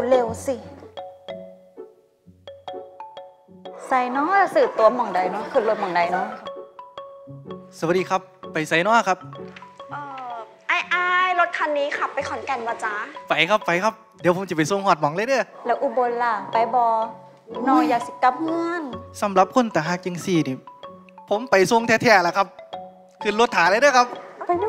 เร็วๆสิใส่น้อสื่อตัวหม่องใดเนาะขึ้นรถหม่องใดเนาะสวัสดีครับไปไซน้อครับไอ้รถคันนี้ขับไปขอนแก่นวะจ๊ะไปครับเดี๋ยวผมจะไปส่งหอดหม่องเลยเด้อแล้วอุบลล่ะไปบอน้อยอยากสิกลับเฮือนสำหรับคนแต่หากจังซี่นี่ผมไปส่งแท้ๆแหละครับขึ้นรถถาเลยเด้อครับไปดู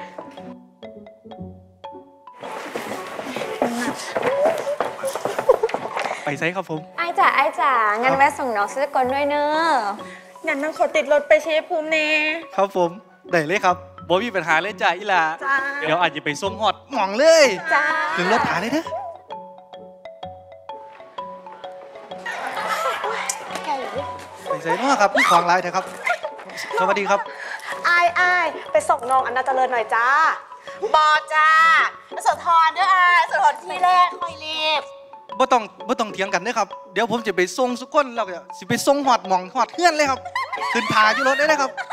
ไปไซครับผมไอ้จ๋างั้นแวะส่งน้องซื้อก่อนด้วยเนอะงั้นน้องขอติดรถไปชัยภูมิเน่ครับผมได้เลยครับบ่มีปัญหาเลยจ้าอีหล่าเดี๋ยวอาจจะไปส่งหอดหม่องเลยจ้าขึ้นรถถาเลยเด้อไปไซน้อครับพี่ของลายเถอะครับสวัสดีครับไอ้ไปส่งน้องอำนาจเจริญหน่อยจ้าบอจ้าสะทอนเด้อสะทอนที่แรกค่อยรีบบ่ต้องเถียงกันเด้อครับเดี๋ยวผมจะไปส่งสุกคนแล้วก็สิไปส่งหอดหม่องหอดเฮือนเลยครับขึ้นถาอยู่รถได้เลยครับ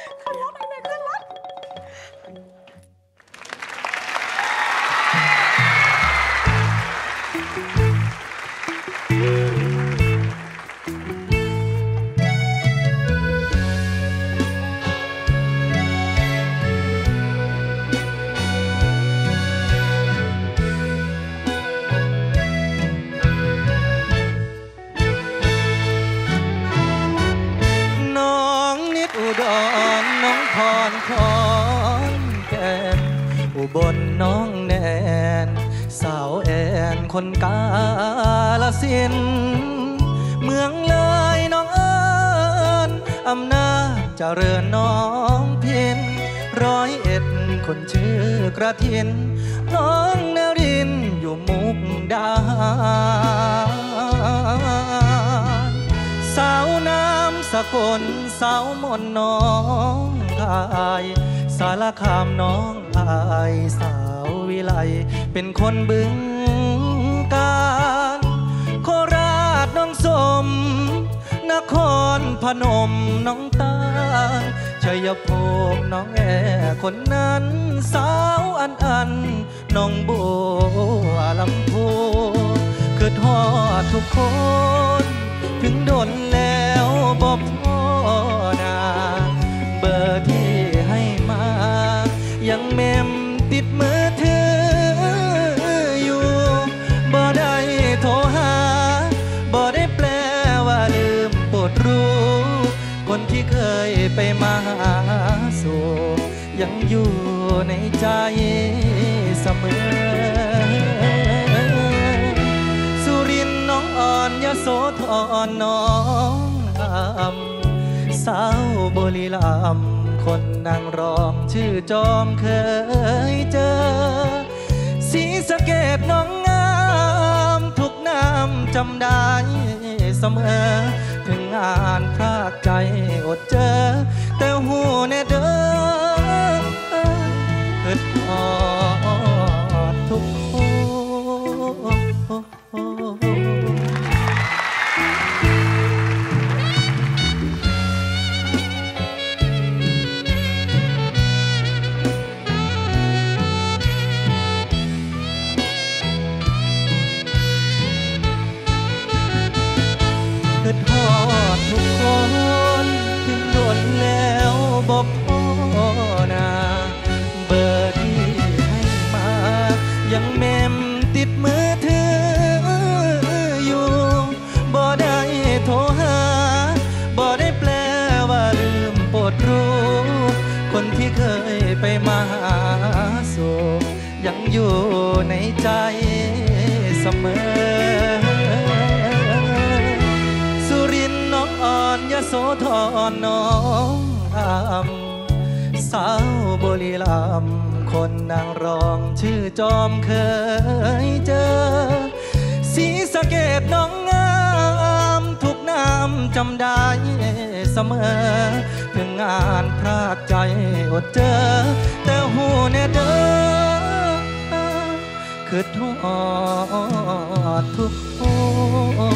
บนน้องแนนสาวแอนคนกาลสินเมืองเลยน้องเอิญอำนาจเจริญน้องพิน101คนชื่อกระถินน้องนรินอยู่มุกดาหารสาวน้ำสกลสาวมนน้องทายสารคามน้องอายสาววิไลเป็นคนบึงกาฬโคราชน้องสมนครพนมน้องตาชัยภูมิน้องแอคนนั้นสาวอันน้องบัวลำพูคือทอดทุกคนถึงโดนแล้วบ่พอนาเบอร์ที่ให้มายังเมมติดมือถืออยู่บ่ได้โทรหาบ่ได้แปลว่าลืมโปรดรู้คนที่เคยไปมาหาสู่ยังอยู่ในใจเสมอสุรินทร์น้องอ่อนยโสธรน้องสาวบุรีรัมย์คนนางรองชื่อจอมเคยเจอศรีสะเกษน้องงามทุกน้ำจำได้เสมอถึงงานพรากใจอดเจอแต่หูแน่เด้อเกิดทอดทุกทอดทุกคนถึงโดนแล้วบอกพ่อนาเบอร์ที่ให้มายังเมมติดมือถืออยู่บ่ได้โทรหาบ่ได้แปลว่าลืมโปรดรู้คนที่เคยไปมาหาสู่ยังอยู่ในใจเสมอยโสธรน้องสาวบุรีรัมย์คนนางรองชื่อจอมเคยเจอศรีสะเกษน้องงามทุกน้ำจำได้เสมอถึงงานพรากใจอดเจอแต่หูแน่เด้อคือทอดทุกคน